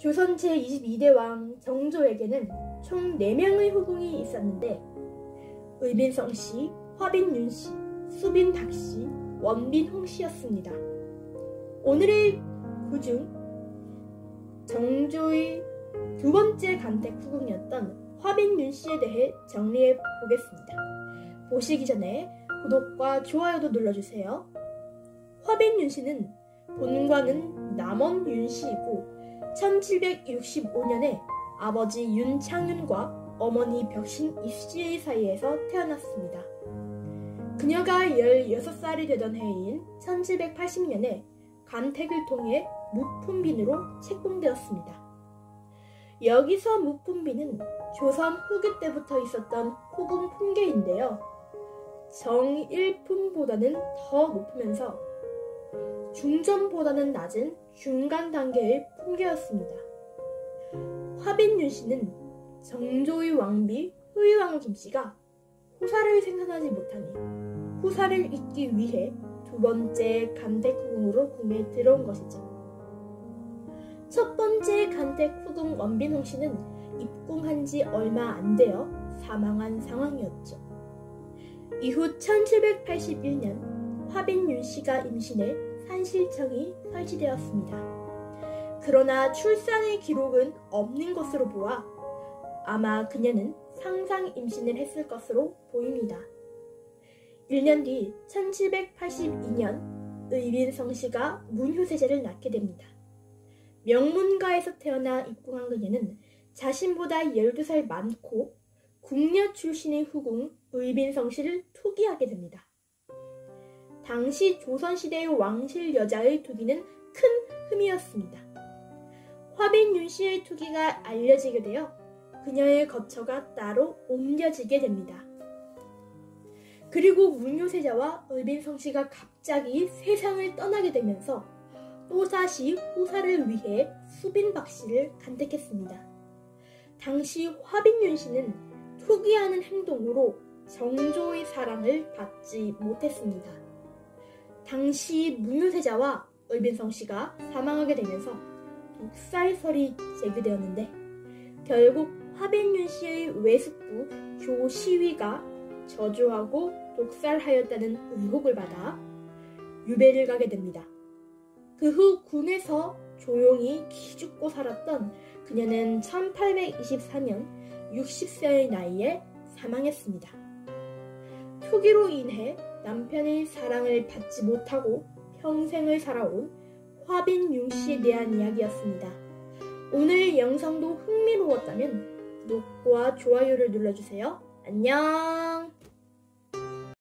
조선 제22대 왕 정조에게는 총 4명의 후궁이 있었는데 의빈성씨, 화빈윤씨, 수빈박씨, 원빈홍씨였습니다. 오늘의 그중 정조의 두 번째 간택 후궁이었던 화빈윤씨에 대해 정리해 보겠습니다. 보시기 전에 구독과 좋아요도 눌러주세요. 화빈윤씨는 본관은 남원 윤씨이고 1765년에 아버지 윤창윤과 어머니 벽신 입씨의 사이에서 태어났습니다. 그녀가 16살이 되던 해인 1780년에 간택을 통해 무품빈으로 책봉되었습니다. 여기서 무품빈은 조선 후기 때부터 있었던 후궁 품계인데요. 정일품보다는 더 높으면서 중전보다는 낮은 중간 단계의 품계였습니다. 화빈윤씨는 정조의 왕비 후유왕 김씨가 후사를 생산하지 못하니 후사를 잇기 위해 두 번째 간택 후궁으로 궁에 들어온 것이죠. 첫 번째 간택 후궁 원빈홍씨는 입궁한 지 얼마 안 되어 사망한 상황이었죠. 이후 1781년 화빈윤씨가 임신해 산실청이 설치되었습니다. 그러나 출산의 기록은 없는 것으로 보아 아마 그녀는 상상 임신을 했을 것으로 보입니다. 1년 뒤 1782년 의빈성씨가 문효세자를 낳게 됩니다. 명문가에서 태어나 입궁한 그녀는 자신보다 12살 많고 궁녀 출신의 후궁 의빈성씨를 투기하게 됩니다. 당시 조선시대의 왕실 여자의 투기는 큰 흠이었습니다. 화빈윤씨의 투기가 알려지게 되어 그녀의 거처가 따로 옮겨지게 됩니다. 그리고 문효세자와 의빈성씨가 갑자기 세상을 떠나게 되면서 또다시 후사를 위해 수빈박씨를 간택했습니다. 당시 화빈윤씨는 투기하는 행동으로 정조의 사랑을 받지 못했습니다. 당시 문효세자와 의빈성씨가 사망하게 되면서 독살설이 제기되었는데 결국 화빈윤씨의 외숙부 조시위가 저주하고 독살하였다는 의혹을 받아 유배를 가게 됩니다. 그 후 궁에서 조용히 기죽고 살았던 그녀는 1824년 60세의 나이에 사망했습니다. 투기로 인해 남편의 사랑을 받지 못하고 평생을 살아온 화빈윤씨에 대한 이야기였습니다. 오늘 영상도 흥미로웠다면 구독과 좋아요를 눌러주세요. 안녕!